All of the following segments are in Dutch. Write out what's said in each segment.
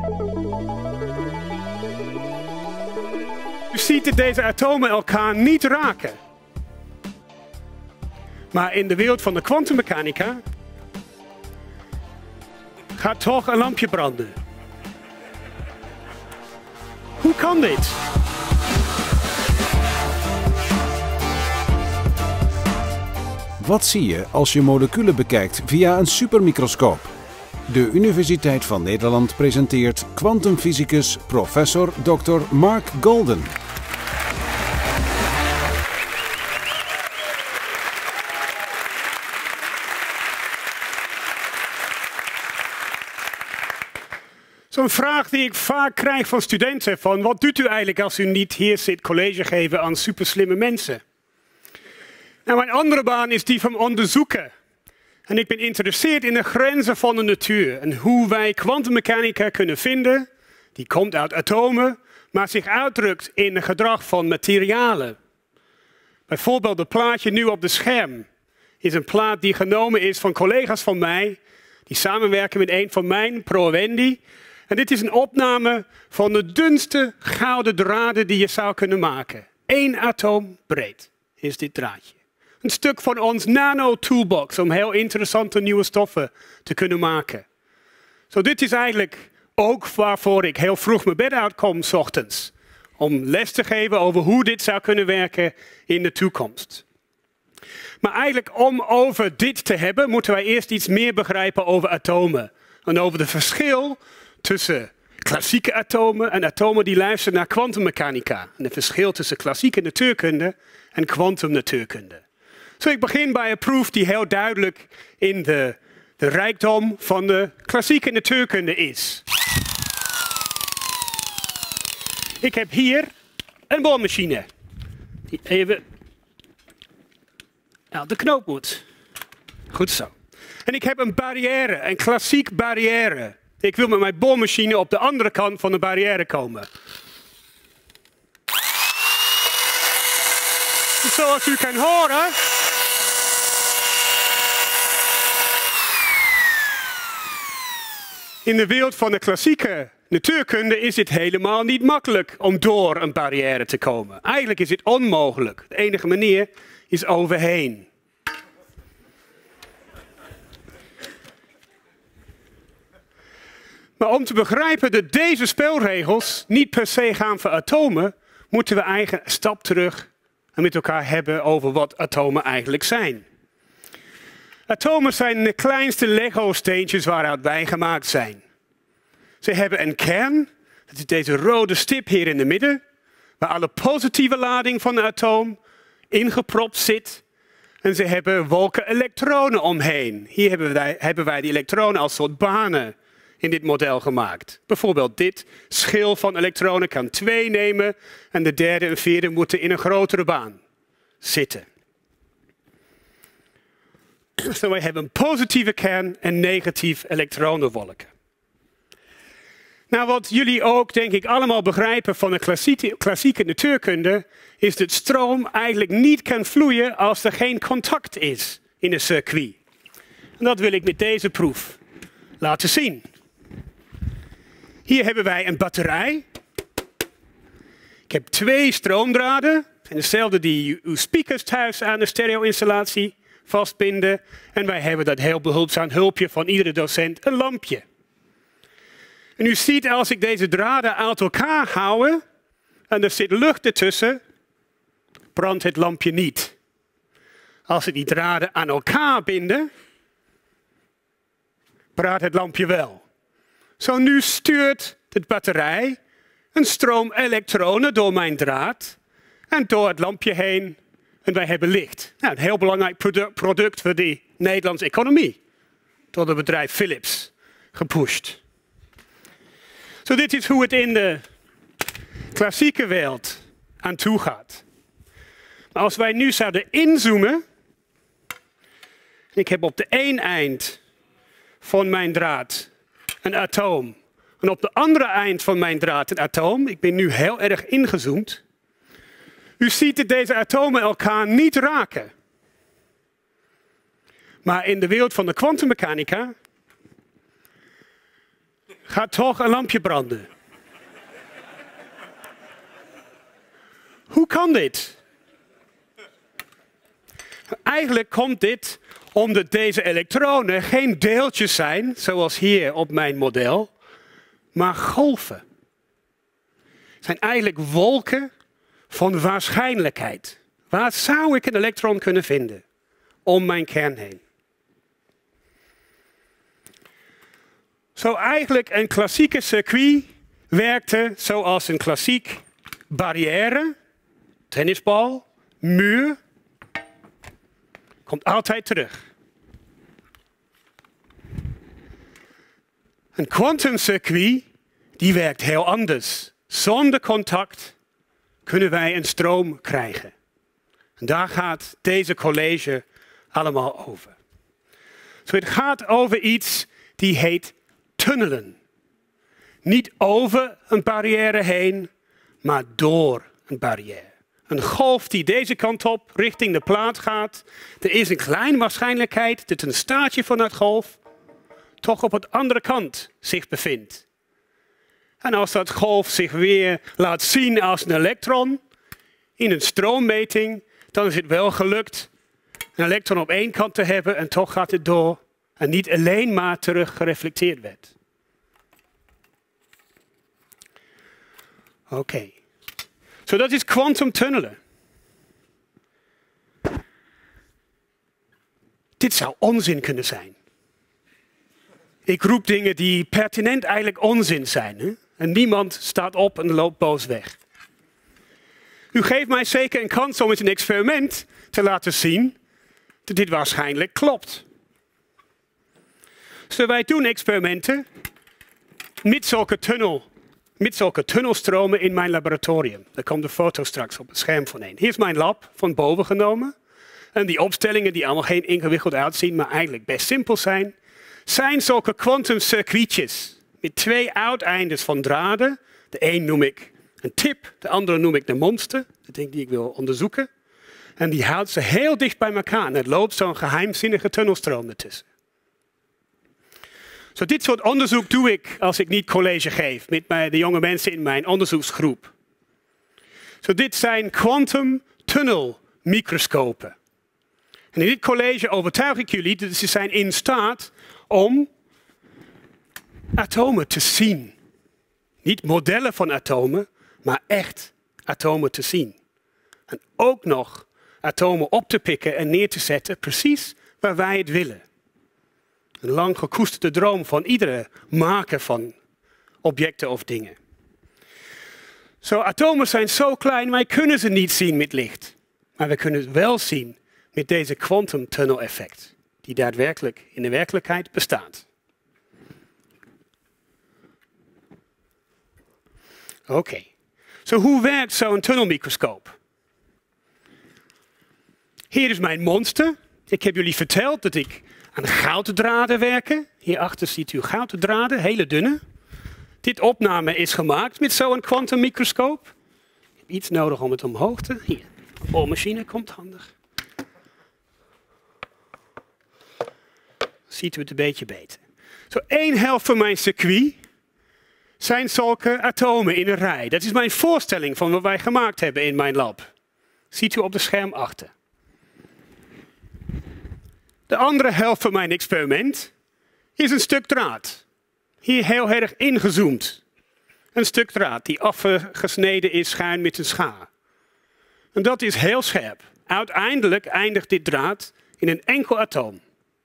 U ziet dat deze atomen elkaar niet raken. Maar in de wereld van de kwantummechanica gaat toch een lampje branden. Hoe kan dit? Wat zie je als je moleculen bekijkt via een supermicroscoop? De Universiteit van Nederland presenteert kwantumfysicus professor Dr. Mark Golden. Zo'n vraag die ik vaak krijg van studenten van wat doet u eigenlijk als u niet hier zit college geven aan superslimme mensen? Nou, mijn andere baan is die van onderzoeken. En ik ben geïnteresseerd in de grenzen van de natuur en hoe wij kwantummechanica kunnen vinden. Die komt uit atomen, maar zich uitdrukt in het gedrag van materialen. Bijvoorbeeld het plaatje nu op het scherm is een plaat die genomen is van collega's van mij die samenwerken met een van mijn promovendi. En dit is een opname van de dunste gouden draden die je zou kunnen maken. 1 atoom breed is dit draadje. Een stuk van ons nano-toolbox om heel interessante nieuwe stoffen te kunnen maken. Zo, dit is eigenlijk ook waarvoor ik heel vroeg mijn bed uitkom 's ochtends. Om les te geven over hoe dit zou kunnen werken in de toekomst. Maar eigenlijk om over dit te hebben, moeten wij eerst iets meer begrijpen over atomen. En over het verschil tussen klassieke atomen en atomen die luisteren naar kwantummechanica. En het verschil tussen klassieke natuurkunde en kwantumnatuurkunde. Zo, ik begin bij een proef die heel duidelijk in de rijkdom van de klassieke natuurkunde is. Ik heb hier een boormachine die even uit de knoop moet. Goed zo. En ik heb een barrière, een klassiek barrière. Ik wil met mijn boormachine op de andere kant van de barrière komen. Zoals u kan horen, in de wereld van de klassieke natuurkunde is het helemaal niet makkelijk om door een barrière te komen. Eigenlijk is het onmogelijk. De enige manier is overheen. Maar om te begrijpen dat deze spelregels niet per se gaan voor atomen, moeten we eigenlijk een stap terug en met elkaar hebben over wat atomen eigenlijk zijn. Atomen zijn de kleinste Lego-steentjes waaruit wij gemaakt zijn. Ze hebben een kern, dat is deze rode stip hier in het midden, waar alle positieve lading van een atoom ingepropt zit. En ze hebben wolken elektronen omheen. Hier hebben wij die elektronen als soort banen in dit model gemaakt. Bijvoorbeeld dit schil van elektronen kan 2 nemen en de derde en vierde moeten in een grotere baan zitten. Dus wij hebben een positieve kern en negatief elektronenwolken. Nou, wat jullie ook, denk ik, allemaal begrijpen van de klassieke natuurkunde, is dat stroom eigenlijk niet kan vloeien als er geen contact is in een circuit. En dat wil ik met deze proef laten zien. Hier hebben wij een batterij. Ik heb 2 stroomdraden. En dezelfde die uw speakers thuis aan de stereo-installatie vastbinden. En wij hebben dat heel behulpzaam hulpje van iedere docent, een lampje. En u ziet als ik deze draden uit elkaar hou en er zit lucht ertussen, brandt het lampje niet. Als ik die draden aan elkaar binden, brandt het lampje wel. Zo, nu stuurt de batterij een stroom elektronen door mijn draad en door het lampje heen en wij hebben licht. Nou, een heel belangrijk product voor de Nederlandse economie. Door het bedrijf Philips gepusht. Zo, dit is hoe het in de klassieke wereld aan toe gaat. Maar als wij nu zouden inzoomen. Ik heb op de één eind van mijn draad een atoom. En op de andere eind van mijn draad een atoom. Ik ben nu heel erg ingezoomd. U ziet dat deze atomen elkaar niet raken. Maar in de wereld van de kwantummechanica gaat toch een lampje branden. Hoe kan dit? Eigenlijk komt dit omdat deze elektronen geen deeltjes zijn, zoals hier op mijn model, maar golven. Het zijn eigenlijk wolken van waarschijnlijkheid. Waar zou ik een elektron kunnen vinden om mijn kern heen? Zo eigenlijk een klassieke circuit werkte zoals een klassiek barrière, tennisbal, muur. Komt altijd terug. Een kwantumcircuit die werkt heel anders. Zonder contact kunnen wij een stroom krijgen. En daar gaat deze college allemaal over. Dus het gaat over iets die heet tunnelen. Niet over een barrière heen, maar door een barrière. Een golf die deze kant op richting de plaat gaat. Er is een kleine waarschijnlijkheid dat een staartje van dat golf toch op de andere kant zich bevindt. En als dat golf zich weer laat zien als een elektron in een stroommeting, dan is het wel gelukt een elektron op één kant te hebben en toch gaat het door en niet alleen maar terug gereflecteerd werd. Oké. Zo dat is kwantumtunnelen. Dit zou onzin kunnen zijn. Ik roep dingen die pertinent eigenlijk onzin zijn. Hè? En niemand staat op en loopt boos weg. U geeft mij zeker een kans om met een experiment te laten zien dat dit waarschijnlijk klopt. Dus wij doen experimenten met zulke tunnelstromen in mijn laboratorium. Daar komt de foto straks op het scherm van een. Hier is mijn lab van boven genomen. En die opstellingen die allemaal geen ingewikkeld uitzien, maar eigenlijk best simpel zijn zulke kwantumcircuitjes met twee uiteindes van draden. De een noem ik een tip, de andere noem ik de monster, de ding die ik wil onderzoeken. En die houdt ze heel dicht bij elkaar en er loopt zo'n geheimzinnige tunnelstroom ertussen. Zo dit soort onderzoek doe ik als ik niet college geef met de jonge mensen in mijn onderzoeksgroep. Zo dit zijn quantum tunnel microscopen. En in dit college overtuig ik jullie dat ze zijn in staat om atomen te zien. Niet modellen van atomen, maar echt atomen te zien. En ook nog atomen op te pikken en neer te zetten precies waar wij het willen. Een lang gekoesterde droom van iedere maker van objecten of dingen. Zo, atomen zijn zo klein, wij kunnen ze niet zien met licht. Maar we kunnen het wel zien met deze quantum tunnel effect, die daadwerkelijk in de werkelijkheid bestaat. Oké. Zo, hoe werkt zo'n tunnelmicroscoop? Hier is mijn monster. Ik heb jullie verteld dat ik aan gouddraden werken. Hierachter ziet u gouddraden, hele dunne. Dit opname is gemaakt met zo'n kwantummicroscoop. Ik heb iets nodig om het omhoog te... Hier, de boormachine komt handig. Ziet u het een beetje beter. Zo, één helft van mijn circuit zijn zulke atomen in een rij. Dat is mijn voorstelling van wat wij gemaakt hebben in mijn lab. Ziet u op het scherm achter. De andere helft van mijn experiment is een stuk draad. Hier heel erg ingezoomd. Een stuk draad die afgesneden is schuin met een schaar. En dat is heel scherp. Uiteindelijk eindigt dit draad in een enkel atoom.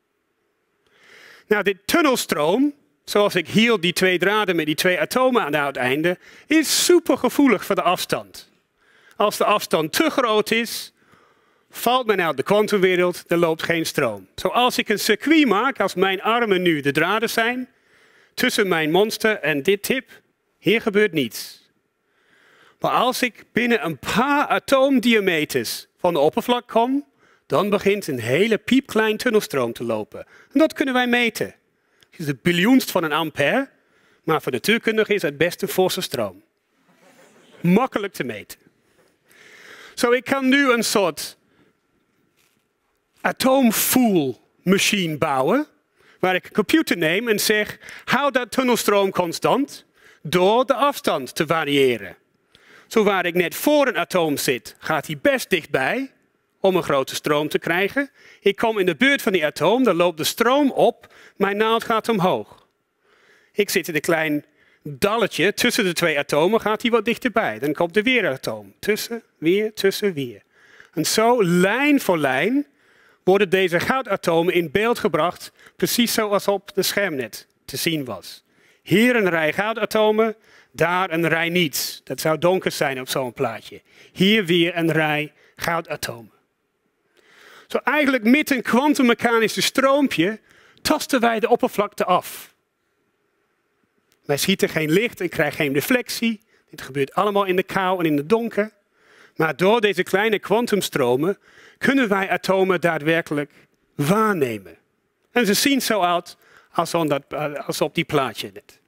Nou, dit tunnelstroom, zoals ik hier die twee draden met die twee atomen aan het uiteinde, is supergevoelig voor de afstand. Als de afstand te groot is, valt men uit de kwantumwereld, er loopt geen stroom. Zoals ik een circuit maak, als mijn armen nu de draden zijn, tussen mijn monster en dit tip, hier gebeurt niets. Maar als ik binnen een paar atoomdiameters van de oppervlak kom, dan begint een hele piepklein tunnelstroom te lopen. En dat kunnen wij meten. Het is de biljoenst van een ampère, maar voor de natuurkundige is het best een forse stroom. Makkelijk te meten. Zo, ik kan nu een soort atoomvoelmachine bouwen, waar ik een computer neem en zeg, hou dat tunnelstroom constant door de afstand te variëren. Zo waar ik net voor een atoom zit, gaat hij best dichtbij om een grote stroom te krijgen. Ik kom in de buurt van die atoom, dan loopt de stroom op, mijn naald gaat omhoog. Ik zit in een klein dalletje tussen de twee atomen, gaat hij wat dichterbij. Dan komt er weer een atoom. Tussen, weer. En zo, lijn voor lijn, worden deze goudatomen in beeld gebracht, precies zoals op de scherm net te zien was. Hier een rij goudatomen, daar een rij niets. Dat zou donker zijn op zo'n plaatje. Hier weer een rij goudatomen. Zo eigenlijk met een kwantummechanisch stroompje tasten wij de oppervlakte af. Wij schieten geen licht en krijgen geen reflectie. Dit gebeurt allemaal in de kou en in het donker. Maar door deze kleine kwantumstromen kunnen wij atomen daadwerkelijk waarnemen. En ze zien zo uit als op die plaatje net.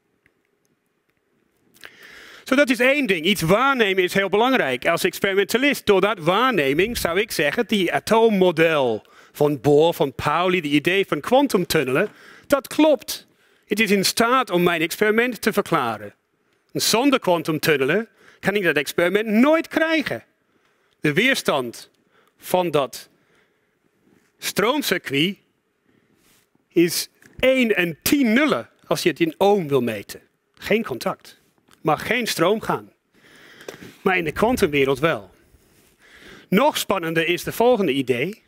Zo dat is één ding. Iets waarnemen is heel belangrijk. Als experimentalist, door dat waarneming zou ik zeggen, die atoommodel van Bohr, van Pauli, die idee van kwantumtunnelen, dat klopt. Het is in staat om mijn experiment te verklaren. En zonder kwantumtunnelen kan ik dat experiment nooit krijgen. De weerstand van dat stroomcircuit is 1 en 10 nullen als je het in ohm wil meten. Geen contact. Mag geen stroom gaan. Maar in de kwantumwereld wel. Nog spannender is de volgende idee.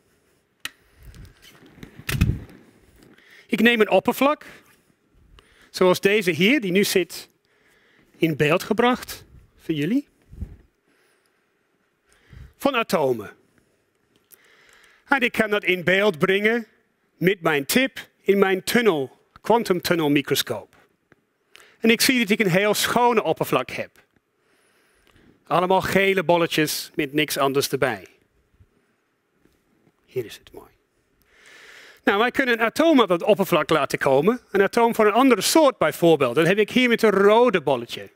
Ik neem een oppervlak, zoals deze hier, die nu zit in beeld gebracht voor jullie, van atomen. En ik kan dat in beeld brengen met mijn tip in mijn kwantumtunnelmicroscoop. En ik zie dat ik een heel schone oppervlak heb. Allemaal gele bolletjes met niks anders erbij. Hier is het mooi. Nou, wij kunnen een atoom op het oppervlak laten komen. Een atoom van een andere soort bijvoorbeeld. Dat heb ik hier met een rode bolletje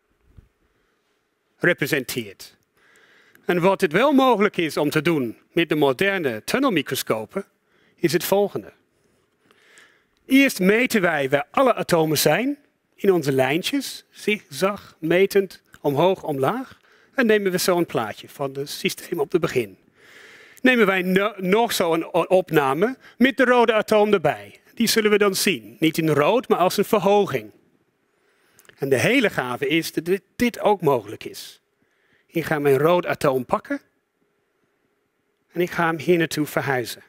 representeerd. En wat het wel mogelijk is om te doen met de moderne tunnelmicroscopen, is het volgende. Eerst meten wij waar alle atomen zijn in onze lijntjes, zigzag, metend, omhoog, omlaag. En nemen we zo'n plaatje van het systeem op het begin. Nemen wij nog zo'n opname met de rode atoom erbij. Die zullen we dan zien. Niet in rood, maar als een verhoging. En de hele gave is dat dit ook mogelijk is. Ik ga mijn rood atoom pakken. En ik ga hem hier naartoe verhuizen.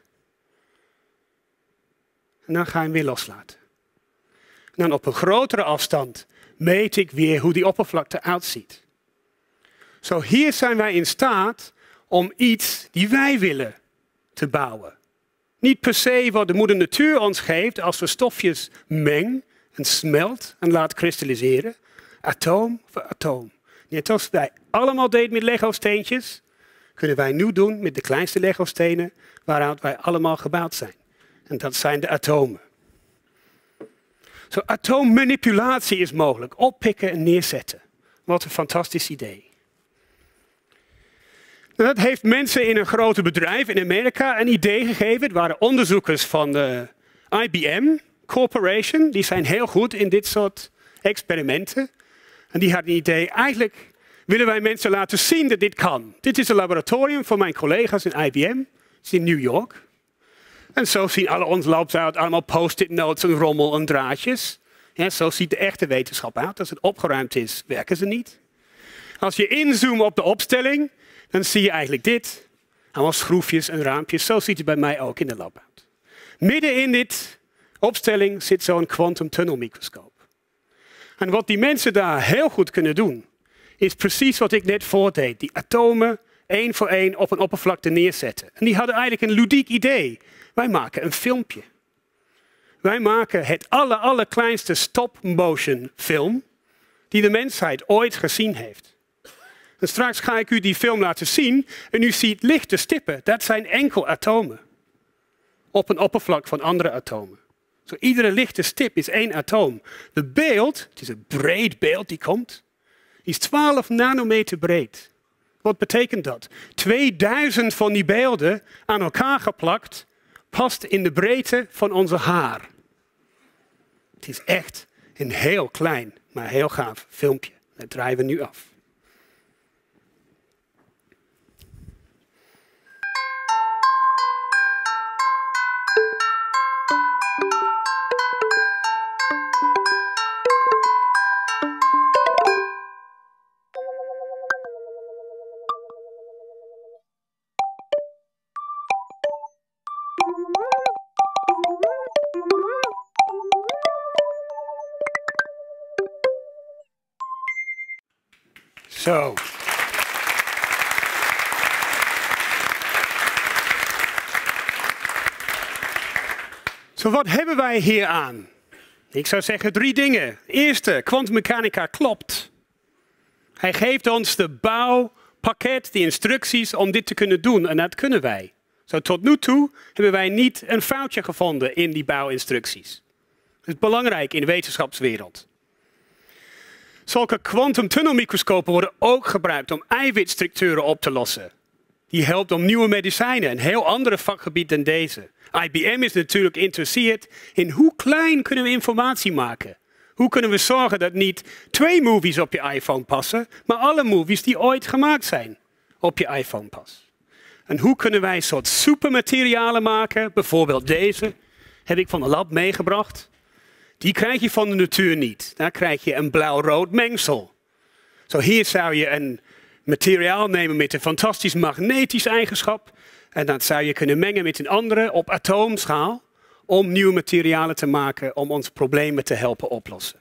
En dan ga ik hem weer loslaten. En dan op een grotere afstand meet ik weer hoe die oppervlakte uitziet. Zo hier zijn wij in staat om iets die wij willen te bouwen. Niet per se wat de moeder natuur ons geeft als we stofjes mengen en smelt en laat kristalliseren. Atoom voor atoom. Net als wij allemaal deden met Lego-steentjes, kunnen wij nu doen met de kleinste Lego-stenen waaruit wij allemaal gebouwd zijn. En dat zijn de atomen. Zo, atoommanipulatie is mogelijk. Oppikken en neerzetten. Wat een fantastisch idee. Dat heeft mensen in een grote bedrijf in Amerika een idee gegeven. Het waren onderzoekers van de IBM Corporation. Die zijn heel goed in dit soort experimenten. En die hadden een idee, eigenlijk willen wij mensen laten zien dat dit kan. Dit is een laboratorium van mijn collega's in IBM. Het is in New York. En zo zien alle onze labs uit, allemaal post-it notes en rommel en draadjes. Ja, zo ziet de echte wetenschap uit. Als het opgeruimd is, werken ze niet. Als je inzoomt op de opstelling, dan zie je eigenlijk dit. Allemaal schroefjes en raampjes. Zo ziet het bij mij ook in de lab uit. Midden in dit opstelling zit zo'n kwantumtunnelmicroscoop. En wat die mensen daar heel goed kunnen doen, is precies wat ik net voordeed. Die atomen één voor één op een oppervlakte neerzetten. En die hadden eigenlijk een ludiek idee. Wij maken een filmpje. Wij maken het allerkleinste stop-motion film die de mensheid ooit gezien heeft. En straks ga ik u die film laten zien en u ziet lichte stippen. Dat zijn enkel atomen. Op een oppervlak van andere atomen. Zo iedere lichte stip is één atoom. De beeld, het is een breed beeld die komt, is 12 nanometer breed. Wat betekent dat? 2000 van die beelden aan elkaar geplakt past in de breedte van onze haar. Het is echt een heel klein, maar heel gaaf filmpje. Dat draaien we nu af. Zo. Zo, wat hebben wij hier aan? Ik zou zeggen 3 dingen. Eerste, kwantummechanica klopt. Hij geeft ons de bouwpakket, de instructies om dit te kunnen doen. En dat kunnen wij. Zo, tot nu toe hebben wij niet een foutje gevonden in die bouwinstructies. Dat is belangrijk in de wetenschapswereld. Zulke kwantumtunnelmicroscopen worden ook gebruikt om eiwitstructuren op te lossen. Die helpt om nieuwe medicijnen, een heel ander vakgebied dan deze. IBM is natuurlijk geïnteresseerd in hoe klein kunnen we informatie maken. Hoe kunnen we zorgen dat niet 2 movies op je iPhone passen, maar alle movies die ooit gemaakt zijn op je iPhone passen. En hoe kunnen wij een soort supermaterialen maken, bijvoorbeeld deze, heb ik van de lab meegebracht. Die krijg je van de natuur niet. Daar krijg je een blauw-rood mengsel. Zo, hier zou je een materiaal nemen met een fantastisch magnetisch eigenschap. En dat zou je kunnen mengen met een andere op atoomschaal. Om nieuwe materialen te maken om ons problemen te helpen oplossen.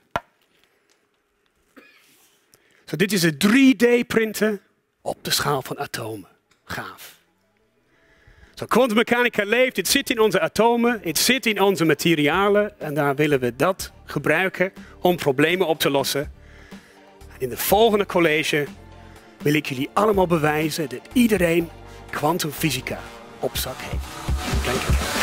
Zo, dit is een 3D-printen op de schaal van atomen. Gaaf. Kwantummechanica leeft, het zit in onze atomen, het zit in onze materialen en daar willen we dat gebruiken om problemen op te lossen. En in de volgende college wil ik jullie allemaal bewijzen dat iedereen kwantumfysica op zak heeft. Dank je.